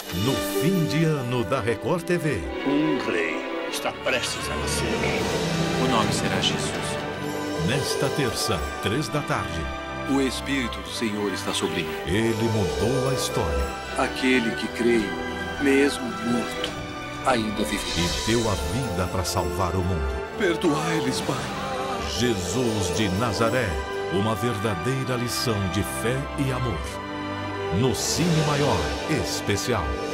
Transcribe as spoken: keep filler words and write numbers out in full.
No fim de ano da Record T V. Um rei está prestes a nascer. O nome será Jesus. Nesta terça, três da tarde. O Espírito do Senhor está sobre mim. Ele mudou a história. Aquele que crê, mesmo morto, ainda vive. E deu a vida para salvar o mundo. Perdoai-lhes, Pai. Jesus de Nazaré. Uma verdadeira lição de fé e amor. No Cine Maior Especial.